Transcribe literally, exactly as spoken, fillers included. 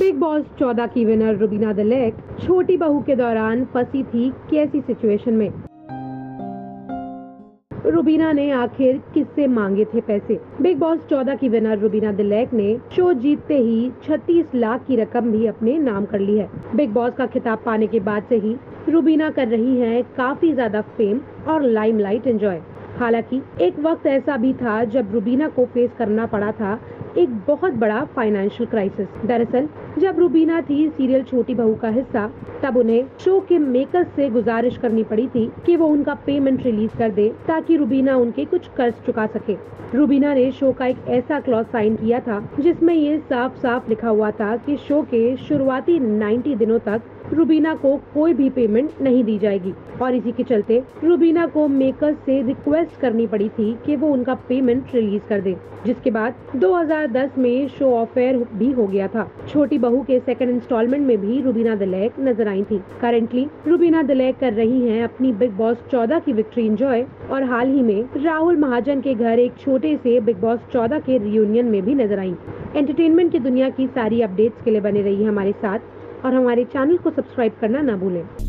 Big boss चौदह की winner Rubina Dilaik छोटी बहू के दौरान फंसी थी कैसी सिचुएशन में। रुबीना ने आखिर किससे मांगे थे पैसे। बिग बॉस चौदह की विनर रुबीना दिलेक ने शो जीतते ही छत्तीस लाख की रकम भी अपने नाम कर ली है। बिग बॉस का खिताब पाने के बाद से ही रुबीना कर रही हैं काफी ज्यादा फेम और लाइमलाइट एंजॉय। हालांकि एक वक्त ऐसा भी था जब रुबीना को फेस करना पड़ा था एक बहुत बड़ा फाइनेंशियल क्राइसिस। दरअसल जब रुबीना थी सीरियल छोटी बहू का हिस्सा, तब उन्हें शो के मेकर्स से गुजारिश करनी पड़ी थी कि वो उनका पेमेंट रिलीज कर दे ताकि रुबीना उनके कुछ कर्ज चुका सके। रुबीना ने शो का एक ऐसा क्लॉज साइन किया था जिसमें ये साफ साफ लिखा हुआ था कि शो के शुरुआती नब्बे दिनों तक रुबीना को कोई भी पेमेंट नहीं दी जाएगी और इसी के चलते रुबीना को मेकर्स से रिक्वेस्ट करनी पड़ी थी कि वो उनका पेमेंट रिलीज कर दे, जिसके बाद दो हज़ार दस में शो ऑफ एयर भी हो गया था। छोटी बहू के सेकंड इंस्टॉलमेंट में भी रुबीना दिलेक नजर आई थी। करेंटली रुबीना दिलेक कर रही हैं अपनी बिग बॉस चौदह की विक्ट्री एंजॉय और हाल ही में राहुल महाजन के घर एक छोटे से बिग बॉस चौदह के रियूनियन में भी नजर आई। एंटरटेनमेंट की दुनिया की सारी अपडेट्स के लिए बने रहिए हमारे साथ और हमारे चैनल को सब्सक्राइब करना ना भूलें।